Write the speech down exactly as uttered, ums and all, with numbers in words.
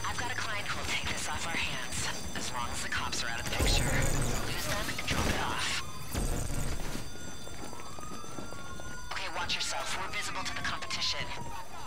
I've got a client who'll take this off our hands, as long as the cops are out of the picture. Lose them and drop it off. Okay, watch yourself. We're visible to the competition.